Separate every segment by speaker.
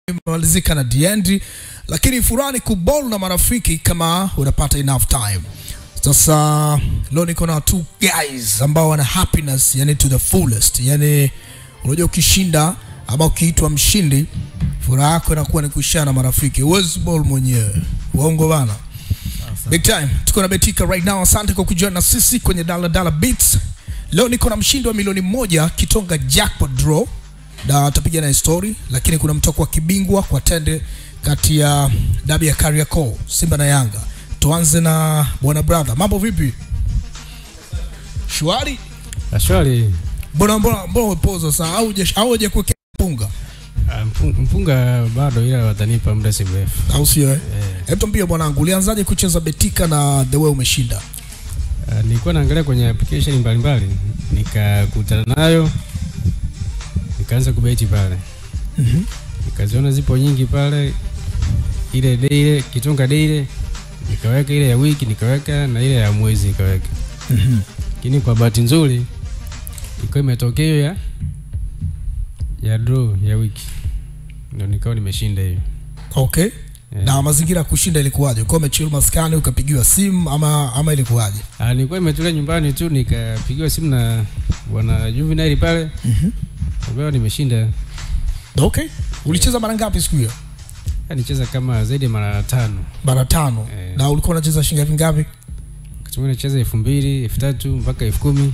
Speaker 1: imemalizika na DND, lakini furani kubol na marafiki kama unapata enough time. Sasa leo niko na two guys ambao wana happiness yani to the fullest. Yani unajua ukishinda ama ukiitwa mshindi, furaha yako inakuwa ni kushana na marafiki. Uwezi ball mwenyewe. Uongo bana. Big time. Tuko na Betika right now. Asante kwa kujoin na sisi kwenye Daladalabeats. Leo niko na mshindi wa milioni 1 kitonga jackpot draw. Na tutapiga na story, lakini kuna mtoko wa kibingwa kwa tende kati ya dabi ya Kariakoo, Simba na Yanga. Tuanze na bwana brother. Mambo vipi? Shwari?
Speaker 2: Shwari.
Speaker 1: Mbona umepoza sana au je kuweka mpunga?
Speaker 2: Mpunga bado ila watanipa muda si mrefu.
Speaker 1: Au sio eh? Hebu tuambie bwanangu, ulianzaje kucheza Betika na the way umeshinda?
Speaker 2: Nilikuwa naangalia kwenye application mbalimbali, nikakutana nayo, nikaanza kubeti pale. Nikaziona zipo nyingi pale, ile daily, kitonga daily, nikaweka ile ya wiki, nikaweka na ile ya mwezi nikaweka. Lakini kwa bahati nzuri iko imetokea ya draw ya wiki. Ndio nikao nimeshinda hiyo.
Speaker 1: Okay. Yeah. Na mazingira kushinda ilikuwaje? Kwa umechill maskani ukapigiwa simu ama ilikuwaje?
Speaker 2: Nilikuwa nimetulia nyumbani tu nikapigiwa simu na bwana Juvenile pale. Kwa nimeshinda.
Speaker 1: Okay. Ulicheza mara ngapi siku hiyo?
Speaker 2: Nicheza kama zaidi mara 5.
Speaker 1: Mara 5. Na ulikuwa unacheza shilingi ngapi?
Speaker 2: Kitumwa nacheza 2000, 3000 mpaka 10000.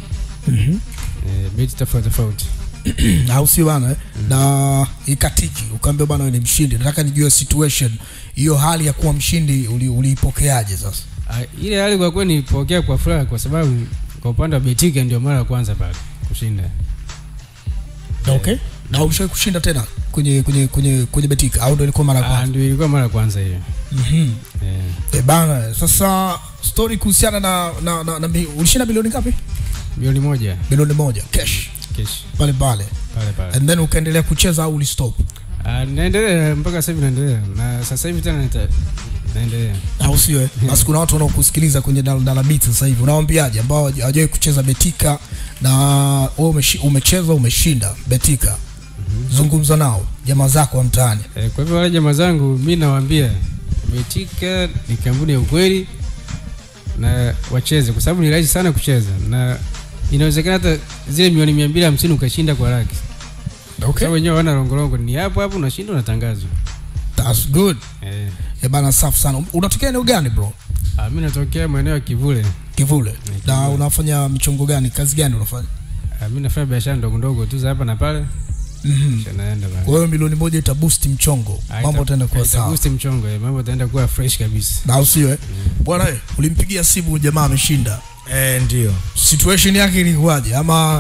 Speaker 2: Beti tofauti.
Speaker 1: Au sio bana? Na ikatiki ukaambia bana wewe ni mshindi. Nataka nijue situation hiyo, hali ya kuwa mshindi uliipokeaje sasa?
Speaker 2: Ile hali kwa kweli nilipokea kwa furaha, kwa sababu kwa upande wa Betika ndio mara ya kwanza pale kushinda.
Speaker 1: Okay. Na ulishawahi kushinda tena kwenye Betika au ndio ilikuwa mara ya kwanza?
Speaker 2: Ndio ilikuwa mara ya kwanza hiyo.
Speaker 1: Bana, sasa story kuhusiana na ulishinda milioni ngapi?
Speaker 2: Milioni 1.
Speaker 1: Milioni 1 cash. Pale. And then ukaendelea kucheza au ulistop?
Speaker 2: Naendelea mpaka sasa hivi naendelea. Na sasa hivi tena naendelea.
Speaker 1: Au sio? Basi kuna watu wanaokusikiliza kwenye Daladalabeats sasa hivi. Unawaambiaje ambao hawajawahi kucheza Betika na wewe umecheza umeshinda Betika? Zungumza nao, jamaa zako wa mtaani.
Speaker 2: Kwa hivyo wale jamaa zangu mimi nawaambia Betika ni kampuni ya ukweli na wacheze, kwa sababu ni rahisi sana kucheza na inawezekana hata zile milioni 250 ukashinda kwa laki. Okay. Sababu wenyewe wana rongorongo ni hapo unashinda unatangazwa.
Speaker 1: That's good. Bana safi sana. Unatokea eneo gani bro?
Speaker 2: Mimi natokea maeneo ya Kivule.
Speaker 1: Kivule. Na unafanya michongo gani? Kazi gani unafanya?
Speaker 2: Mimi nafanya biashara ndogo tu za hapa na pale. Naenda bana.
Speaker 1: Kwa hiyo milioni 1 ita boost mchongo. Mambo yataenda kuwa sawa.
Speaker 2: Boost mchongo, mambo yataenda kuwa fresh kabisa.
Speaker 1: Na usio bwana ulimpigia simu jamaa ameshinda.
Speaker 3: Ndio.
Speaker 1: Situation yake ilikuwaje?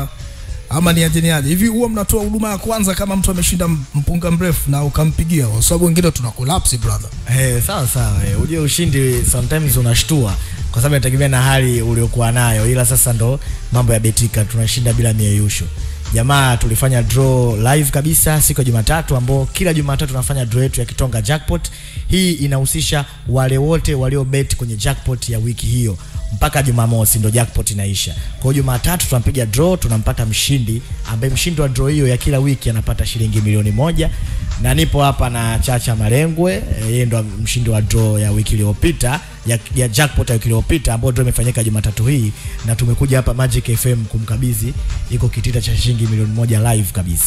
Speaker 1: Ama ni aje? Hivi huwa mnatoa huduma ya kwanza kama mtu ameshinda mpunga mrefu na ukampigia? Kwa sababu wengine tuna collapse brother.
Speaker 3: Sawa. Uje ushindi sometimes unashtua kwa sababu inategemea na hali uliokuwa nayo, ila sasa ndo mambo ya Betika tunashinda bila mieyusho. Jamaa tulifanya draw live kabisa siku ya Jumatatu, ambao kila Jumatatu tunafanya draw yetu ya kitonga jackpot. Hii inahusisha wale wote walio bet kwenye jackpot ya wiki hiyo mpaka Jumamosi ndo jackpot inaisha. Kwa Jumatatu tunampiga draw, tunampata mshindi ambaye mshindi wa draw hiyo ya kila wiki anapata shilingi milioni 1. Na nipo hapa na Chacha Marengwe, yeye ndo mshindi wa draw ya wiki iliyopita ya jackpot ya wiki iliyopita, ambayo draw imefanyika Jumatatu hii, na tumekuja hapa Magic FM kumkabidhi iko kitita cha shilingi milioni 1 live kabisa.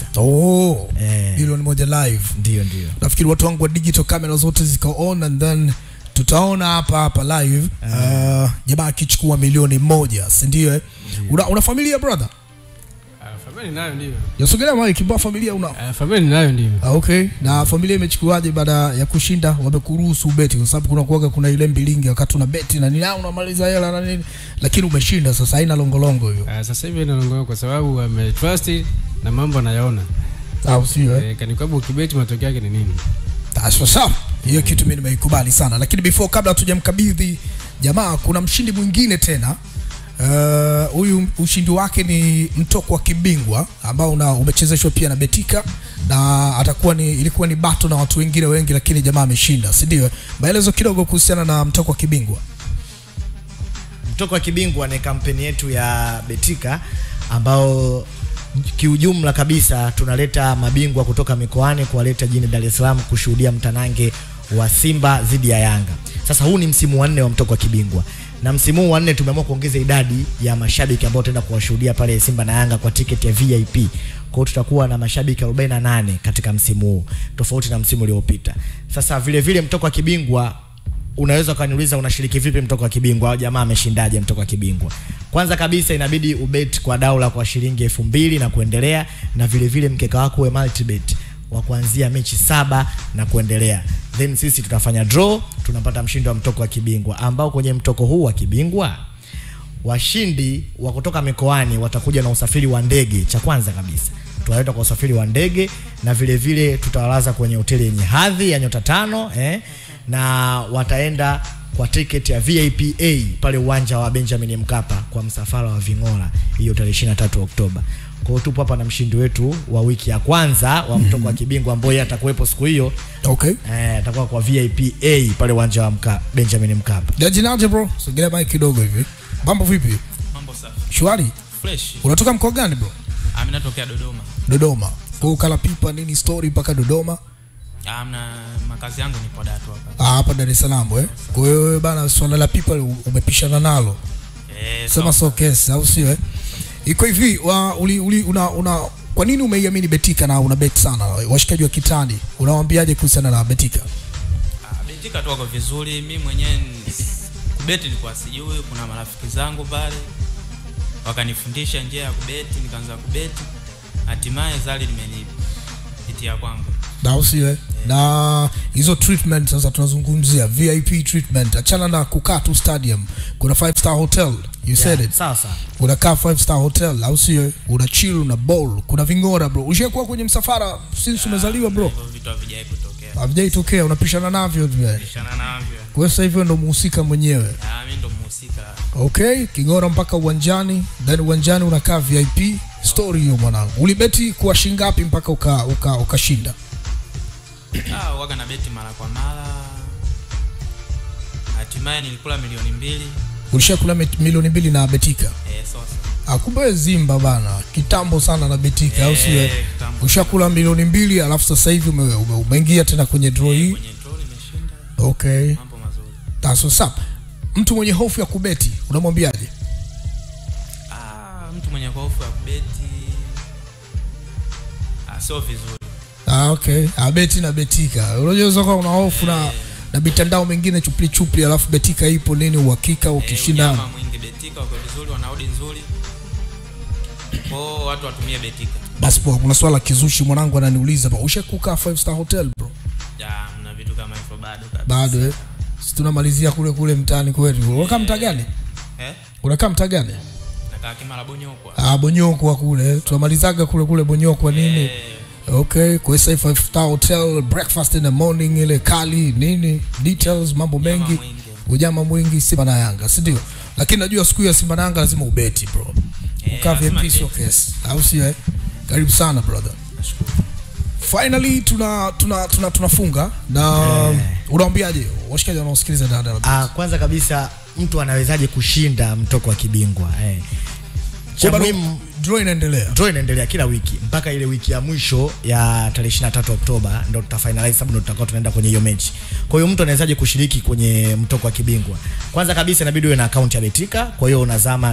Speaker 1: Milioni 1 live.
Speaker 3: Ndio.
Speaker 1: Nafikiri watu wangu wa digital camera zote ziko on, and then tutaona hapa live jamaa akichukua milioni 1, si ndio? Una familia brother?
Speaker 2: Familia ninayo ndio.
Speaker 1: Yasogelea mwa kibao familia una?
Speaker 2: Familia ninayo ndio.
Speaker 1: Okay. Na familia imechukuaje baada ya kushinda? Wamekuruhusu beti kwa sababu kuna ile mbilingi wakati una beti na nini unamaliza hela na nini, lakini umeshinda sasa haina longolongo hiyo.
Speaker 2: Sasa hivi ina longolongo kwa sababu ametrust na mambo anayaona.
Speaker 1: Au sio?
Speaker 2: Kanikabu ukibeti matokeo yake ni nini?
Speaker 1: Sawa. Hiyo kitu mimi nimeikubali sana, lakini before kabla hatujamkabidhi jamaa kuna mshindi mwingine tena. Huyu ushindi wake ni mtoko wa kibingwa ambao umechezeshwa pia na Betika, na ilikuwa ni battle na watu wengine wengi, lakini jamaa ameshinda, si ndio? Maelezo kidogo kuhusiana na mtoko wa kibingwa.
Speaker 3: Mtoko wa kibingwa ni kampeni yetu ya Betika ambao kiujumla kabisa tunaleta mabingwa kutoka mikoani kuwaleta jijini Dar es Salaam kushuhudia mtanange wa Simba dhidi ya Yanga. Sasa huu ni msimu wa 4 wa mtoko wa kibingwa. Na msimu wa 4 tumeamua kuongeza idadi ya mashabiki ambao tutaenda kuwashuhudia pale Simba na Yanga kwa tiketi ya VIP. Kwa hiyo tutakuwa na mashabiki 48 katika msimu huu, tofauti na msimu uliopita. Sasa vile vile mtoko wa kibingwa, unaweza kaniuliza unashiriki vipi mtoko wa kibingwa au jamaa ameshindaje mtoko wa kibingwa? Kwanza kabisa inabidi ubet kwa daula kwa shilingi 2000 na kuendelea, na vile vile mkeka wako uwe multi bet wa kuanzia mechi 7 na kuendelea. Then sisi tutafanya draw, tunapata mshindi wa mtoko wa kibingwa, ambao kwenye mtoko huu wa kibingwa washindi wa kutoka mikoani watakuja na usafiri wa ndege. Cha kwanza kabisa tuwaleta kwa usafiri wa ndege, na vile vile tutawalaza kwenye hoteli yenye hadhi ya nyota 5 na wataenda kwa ticket ya VIP A pale uwanja wa Benjamin Mkapa kwa msafara wa Ving'ora, hiyo tarehe 23 Oktoba. Kwa hiyo tupo hapa na mshindi wetu wa wiki ya kwanza wa mtoko wa kibingwa ambaye atakuwepo siku hiyo.
Speaker 1: Okay.
Speaker 3: Atakuwa kwa VIP A pale uwanja wa Benjamin Mkapa.
Speaker 1: Dajinaje bro? Sogea mic kidogo hivi. Mambo vipi?
Speaker 4: Mambo safi.
Speaker 1: Shwari?
Speaker 4: Fresh.
Speaker 1: Unatoka mkoa gani bro?
Speaker 4: Mimi natokea Dodoma.
Speaker 1: Dodoma. Kwa ukala pipa nini story mpaka Dodoma?
Speaker 4: Amna, makazi yangu nipo Dar hapa.
Speaker 1: Hapa Dar es Salaam Kwa hiyo bana swala la pipa umepishana nalo. Sema so case au sio Iko hivi kwa nini umeiamini Betika na una bet sana? Washikaji wa kitani unawaambiaje kuhusiana na Betika?
Speaker 4: Betika tu wako vizuri, mimi mwenyewe kubeti nilikuwa sijui, kuna marafiki zangu pale wakanifundisha njia ya kubeti, nikaanza kubeti. Hatimaye zali limenipitia kwangu.
Speaker 1: Dausi na hizo treatment sasa tunazungumzia VIP treatment, achana na kukaa tu stadium. Kuna 5-star hotel, you said it.
Speaker 3: Sasa
Speaker 1: unakaa 5-star hotel au sio? Una chill, una bowl, kuna Ving'ora bro. Ushakuwa kwenye msafara since umezaliwa bro?
Speaker 4: Vitu havijai kutokea.
Speaker 1: Havijai tokea, unapishana navyo tu
Speaker 4: Unapishana navyo.
Speaker 1: Kwa sasa hivyo ndo muhusika mwenyewe.
Speaker 4: Mimi ndo muhusika.
Speaker 1: Okay, Ving'ora mpaka uwanjani, then uwanjani unakaa VIP. Story hiyo mwanangu. Ulibeti kwa shilingi ngapi mpaka ukashinda?
Speaker 4: Waga na beti mara kwa mara. Hatimaye nilikula milioni 2.
Speaker 1: Ulishakula milioni 2 na Betika?
Speaker 4: Sasa.
Speaker 1: Kumbe Zimba bana, kitambo sana na Betika au sio? Ushakula milioni 2 alafu sasa hivi umeingia tena kwenye draw hii.
Speaker 4: Kwenye draw nimeshinda.
Speaker 1: Okay.
Speaker 4: Mambo mazuri.
Speaker 1: That's what's up. Mtu mwenye hofu ya kubeti, unamwambiaje?
Speaker 4: Mtu mwenye hofu ya kubeti sio vizuri.
Speaker 1: Okay. Abeti na Betika. Unajua sasa una hofu na mitandao mingine chupli alafu Betika ipo nini uhakika ukishinda.
Speaker 4: Kama mwingi Betika wako vizuri, wanaodi nzuri. Kwa watu watumie Betika.
Speaker 1: Basi kuna swala kizushi mwanangu ananiuliza, ushakukaa 5-star hotel bro?
Speaker 4: Mna vitu kama hivyo bado kabisa.
Speaker 1: Bado Sisi tunamalizia kule mtaani kwetu. Unakaa mtaa gani? Unakaa mtaa gani?
Speaker 4: Nakaa Kimara Bonyokwa.
Speaker 1: Bonyokwa kule. Tunamalizaga kule Bonyokwa nini? Okay, kwa sasa 5-star hotel, breakfast in the morning ile kali nini, details mambo mengi. Ujama mwingi Simba na Yanga, si ndio? Lakini najua siku ya Simba na Yanga lazima ubeti bro. Ukavye piece of case. Au sio Karibu sana brother.
Speaker 4: Nashukuru.
Speaker 1: Finally tunafunga na unaambiaje washikaji wanaosikiliza Daladalabeats?
Speaker 3: Kwanza kabisa mtu anawezaje kushinda mtoko wa kibingwa?
Speaker 1: Draw inaendelea
Speaker 3: kila wiki mpaka ile wiki ya mwisho ya tarehe 23 Oktoba ndio tutafinalize, sababu ndio tutakuwa tunaenda kwenye hiyo mechi. Kwa hiyo mtu anawezaje kushiriki kwenye mtoko wa kibingwa? Kwanza kabisa inabidi uwe na account ya Betika. Kwa hiyo unazama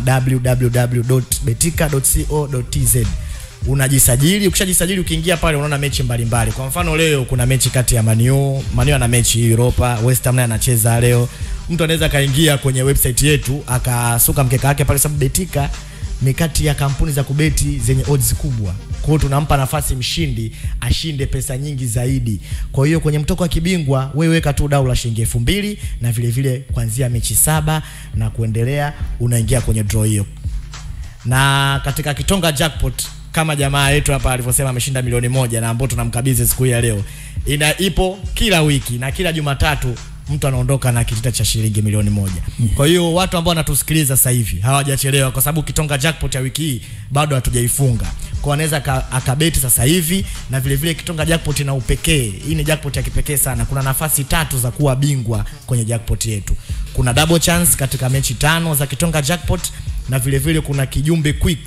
Speaker 3: www.betika.co.tz. Unajisajili, ukishajisajili ukiingia pale unaona mechi mbalimbali. Kwa mfano leo kuna mechi kati ya Manu ana mechi Europa, West Ham naye anacheza leo. Mtu anaweza kaingia kwenye website yetu akasuka mkeka wake pale, sababu Betika ni kati ya kampuni za kubeti zenye odds kubwa. Kwa hiyo tunampa nafasi mshindi ashinde pesa nyingi zaidi. Kwa hiyo kwenye mtoko wa kibingwa wewe weka tu dau la shilingi 2000 na vile vile kuanzia mechi 7 na kuendelea unaingia kwenye draw hiyo. Na katika kitonga jackpot kama jamaa yetu hapa alivyosema ameshinda milioni 1 na ambao tunamkabidhi siku ya leo. Ipo kila wiki na kila Jumatatu mtu anaondoka na kitita cha shilingi milioni 1. Kwa hiyo watu ambao wanatusikiliza sasa hivi hawajachelewa, kwa sababu kitonga jackpot ya wiki hii bado hatujaifunga. Kwa anaweza akabeti sasa hivi, na vile vile kitonga jackpot ina upekee. Hii ni jackpot ya kipekee sana. Kuna nafasi 3 za kuwa bingwa kwenye jackpot yetu. Kuna double chance katika mechi 5 za kitonga jackpot, na vile vile kuna kijumbe quick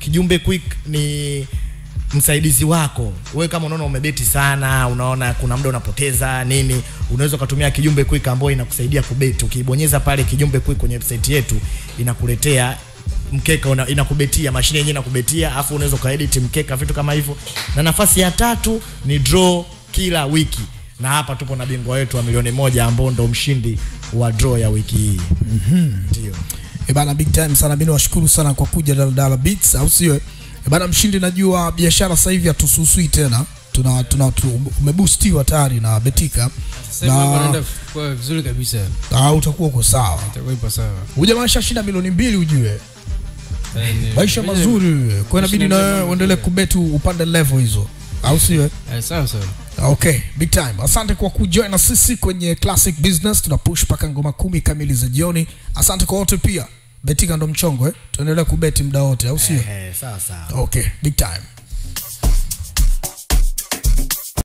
Speaker 3: Kijumbe Quick ni msaidizi wako. Wewe kama unaona umebeti sana, unaona kuna muda unapoteza nini, unaweza kutumia Kijumbe Quick ambayo inakusaidia kubeti. Ukibonyeza pale Kijumbe Quick kwenye website yetu, inakuletea mkeka, inakubetia, mashine yenyewe inakubetia, afu unaweza kaedit mkeka, vitu kama hivyo. Na nafasi ya 3 ni draw kila wiki. Na hapa tupo na bingwa wetu wa milioni 1 ambao ndo mshindi wa draw ya wiki hii. Ndio.
Speaker 1: Bana, big time sana. Mimi nawashukuru sana kwa kuja Daladalabeats, au sio? Bana, mshindi, najua biashara sasa hivi hatususui tena. Umeboostiwa tayari na Betika.
Speaker 2: Sasa unaenda kwa vizuri kabisa.
Speaker 1: Utakuwa uko sawa.
Speaker 2: Utakuwa sawa.
Speaker 1: Ujamaa shashinda milioni 2 ujue. Maisha mazuri. Kwa inabidi na uendelee kubeti upande level hizo. Au sio?
Speaker 2: Sawa sawa.
Speaker 1: Okay, big time. Asante kwa kujoin na sisi kwenye Classic Business. Tuna push paka ngoma 10 kamili za jioni. Asante kwa wote pia. Betika ndo mchongo, tuendelee kubeti muda wote, au sio?
Speaker 3: Sawa sawa.
Speaker 1: Okay, big time.